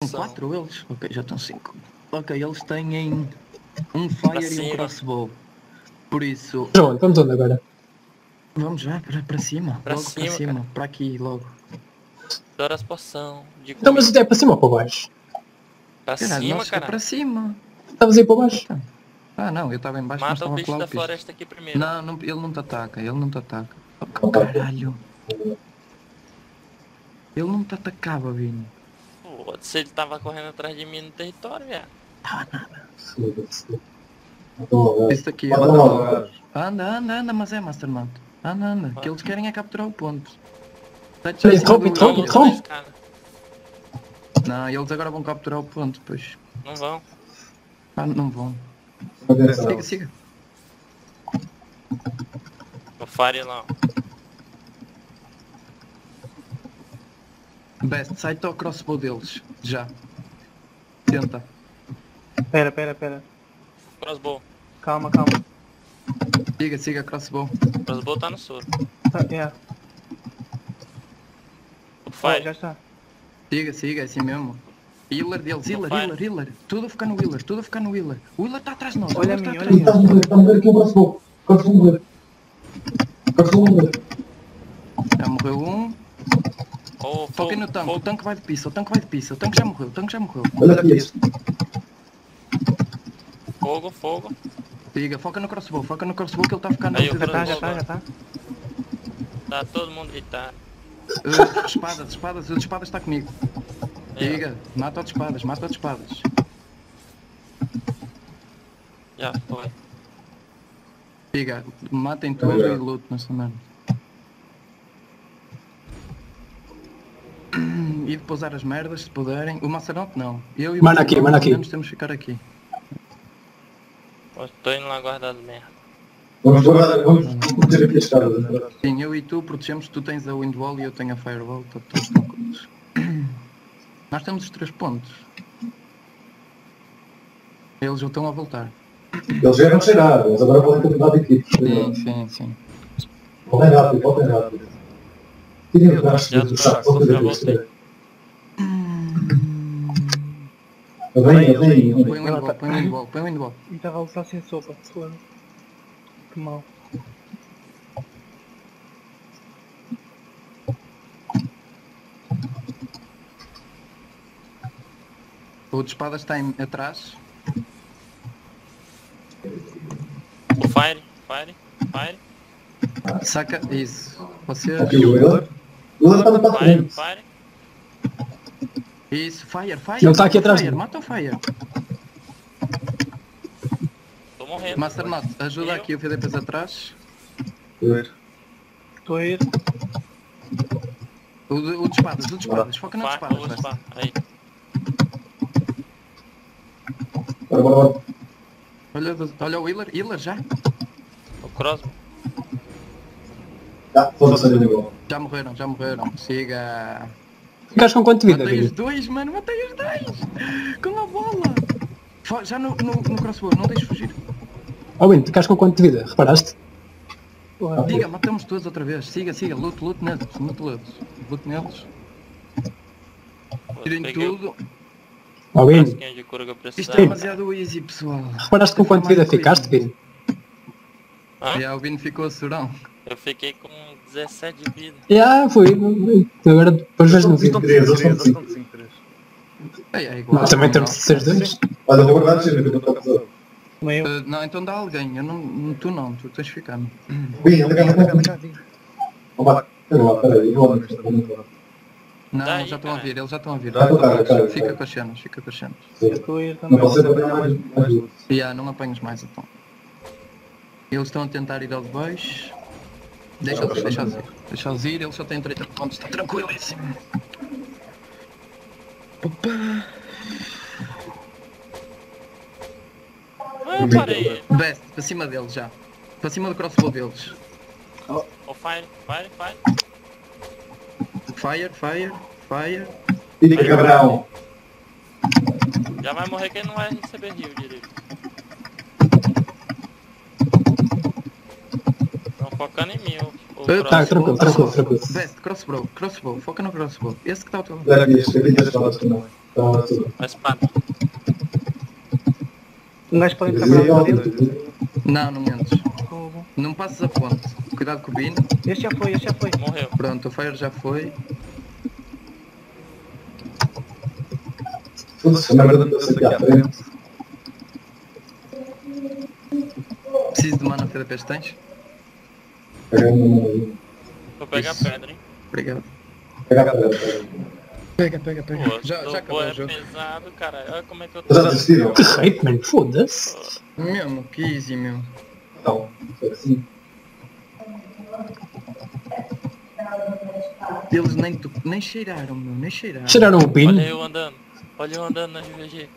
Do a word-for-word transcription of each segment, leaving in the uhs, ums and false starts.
São quatro eles? Ok, já estão cinco. Ok, eles têm um fire e um crossbow. Por isso... João, vamos onde agora? Vamos já, para, para cima. Pra logo cima, para cima. cara. Para aqui, logo. Adoro as poção de Então, mas comida. é para cima ou para baixo? Pra Caralho, cima, nossa, cara. para cima. Estavas aí para baixo? Tá. Ah não, eu estava em baixo, mas Mata o estava a bicho falar da o piso. floresta aqui primeiro. Não, não, ele não te ataca, ele não te ataca. Oh, caralho. Ele não te atacava, Vini. Pô, se ele tava correndo atrás de mim no território, velho. Tava nada. Foda-se. Isso aqui, anda, anda, anda, anda, mas é Mastermind. Anda, anda, que eles querem é capturar o ponto. Dá-te já em cima Interrompe, do interrompe, William. interrompe. Cara, Não, eles agora vão capturar o ponto, pois. não vão. Ah, não vão. Siga, siga. O Fire lá, ó. Best, sai-te ao crossbow deles. Já. Tenta. Pera, pera, pera. Crossbow. Calma, calma. Siga, siga, crossbow. Crossbow tá no soro. Tá, é. O Oh, Fire. já está. Siga, siga, é assim mesmo. Healer deles, healer, Fire. healer, healer. Tudo a ficar no healer, tudo a ficar no healer. O healer está atrás de nós. o Olha a healer mim, está olha a atrás mim. de nós. Está a morrer aqui o crossbow. Crossbow morrer. Crossbow morrer. Já morreu um. Oh, Foquem fogo, no tanque, o fogo. tanque vai de pista, o tanque vai de pista. O tanque já morreu, o tanque já morreu. Olha aqui este. Fogo, fogo. Siga, foca no crossbow, foca no crossbow que ele está a ficar no Aí, o Já tá, já crossbow. tá, já tá. Tá todo mundo gritando. Uh, espadas, espadas, o de espadas está comigo. É, Siga, mata o de espadas, mata o de espadas. já foi. Siga, matem tudo e luto nessa merda. E de pousar as merdas, se puderem. O Maçarote não. Eu e o Mano aqui, mano aqui. Temos de ficar aqui. Ó, tô indo lá guardar as merda. Vamos guardar, vamos proteger aqui as escadas. Sim, eu e tu protegemos, tu tens a Windwall e eu tenho a Firewall, tá todos tranquilos. Nós temos os três pontos. Eles já estão a voltar. Eles vieram cheirar, eles agora podem ter mudado de equipe. Sim, sim, sim. Voltem rápido, voltem rápido. Tirem o braço Já do tô, saco, já voltem voltei. rápido. Vem, vem, Põe o Windwall, põe o Windwall, põe o Windwall. E estava a lutar sem sopa. Foda. Que mal. O de espadas está em, atrás. O Fire, Fire, Fire, Saca, isso. Vocês... Aqui o Willer. O Willer está para Fire, frente. Fire. Isso, Fire, Fire. Ele está aqui mata o atrás de Fire, mim. mata o Fire. Tô morrendo. Masternot, ajuda Eu? aqui o V D Ps atrás. Estou a ir. O de, o de espadas, o de espadas. Foca no de Fa- espadas. o Best. spa. Aí. Bora, bora, bora. Olha, olha o Healer, Healer já. O Crossbow. Ah, foda-se ali igual. Já morreram, já morreram. Siga. Ficaste com quanto de vida, Matei os Vini? dois, mano, matei os dois! Com a bola! Fo- Já no, no, no crossbow, não deixes fugir. Oh, Vini, ficaste com quanto de vida? Reparaste? Porra. Siga, matamos todos outra vez. Siga, siga, lute, lute neles, lute neles. Lute neles. Tirem Peguei o tudo. Oh, Vini, frasquinho de cura que eu Isto é precisava. demasiado easy, pessoal. reparaste com quanto de vida ficaste, Vini? Hã? Já o Vini ficou a surão. Eu fiquei com dezessete de vida. Já, foi. Agora depois vejo no vídeo. três, eles estão cinco, cinco, três. É, é igual. Nós também não, temos de ser dois. Olha, eu vou guardar de sempre, que eu estou a fazer. Também eu. Uh, não, então dá alguém. Eu não, tu não, tu tens de ficar. Vem, anda cá, anda cá, anda cá. Vamos lá. Espera lá, espera aí, eu vou lá. Não, Daí, eles já estão a caralho. vir, eles já estão a vir. Já estou, cara, cara, Fica cara. com as cenas, fica com as cenas. Eu estou a ir Não também. posso apanhar mais, mais luz. E ah, não apanhas mais então. Eles estão a tentar ir ao de baixo. Deixa-os, deixa-os ir. Deixa-os ir, eles só têm trinta pontos, está tranquilíssimo. Opa! Ah, parei. Best, para cima deles já. Para cima do crossbow deles. O Fire, Fire, Fire. Fire, fire, fire. Fica, cabrão. Já vai morrer quem não vai receber heal direito. Estão focando em mim, o, o Eh, Tá, crossbow. tranquilo, tranquilo, tranquilo. Best, crossbow, crossbow, foca no crossbow. Esse que está ao teu lado. Olha aqui, este aqui, este lado também. Então, assim, Mas pá, Um gajo pode entrar para dentro. Não, não entres. Fogo. Não passes a ponte. Cuidado com o Bino. Este já foi, este já foi. morreu. Pronto, o Fire já foi. foda-se, a merda meteu-se aqui à frente. Preciso de mana F D Ps, tens? Pegando uma aí. Vou pegar a Isso. pedra, hein. Obrigado. Pega a pedra, pega. Pega, pega, pega. Pô, Já, tô já acabou bué o jogo. pesado, cara. Olha como é que eu tô. Já desistiram? Que rape, mano, foda-se. Mesmo, que easy, meu. Não, foi assim. Eles nem, tu- nem cheiraram, meu, nem cheiraram. Cheiraram o pino. Olha eu andando. Olha eu andando na G V G.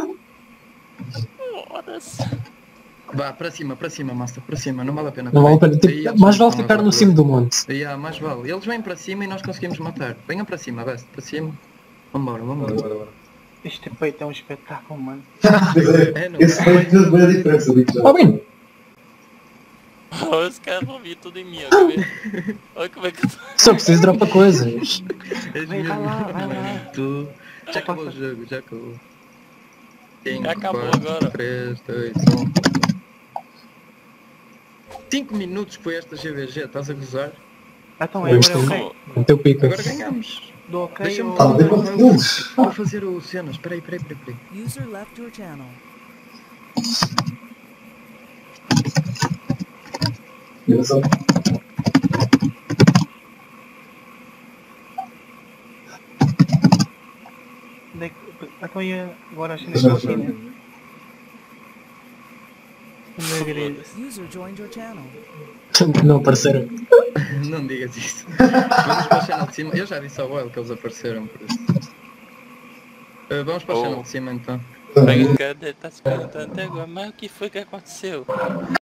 Foda-se. Vá, para cima, para cima, Master, para cima, não vale a pena. Não vale a pena. Aí Tipo, eles mais não vale estão ficar a no ver. cimo do monte. Aí, ah, mais vale. Eles vêm para cima e nós conseguimos matar. Venham para cima, Best, para cima. Vambora, Bora, vambora. bora, bora. Este peito é um espetáculo, mano. É, não Esse foi fez bem a diferença, digo já. Ó, bem. Os caras vão vir tudo em mim, ó. Quer ver? Olha como é que eu tô. Só preciso de dropa coisas. És Vai, vai mesmo, lá, vai lá. mano, tu- Já acabou o jogo, já acabou. cinco, acabou quatro, agora. três, dois, um. cinco minutos foi esta G V G, estás a gozar? Então é, agora é Pô, ok. um Meteu pica. Agora ganhamos. Do ok Deixa-me ou... Tá, dei quantos segundos? Vou fazer o cenas, peraí, peraí, peraí, peraí. User left your channel. Direção. Onde é que- Então ia agora as cenas estão aqui, né? Onde é que era isso? User joined your channel. Não apareceram. Não digas isso. Vamos para o channel de cima. Eu já disse ao Wild que eles apareceram, por isso. Uh, vamos para o Oh. channel de cima então. Pega, cadê? Tá se perguntando até agora, mas o que foi que aconteceu?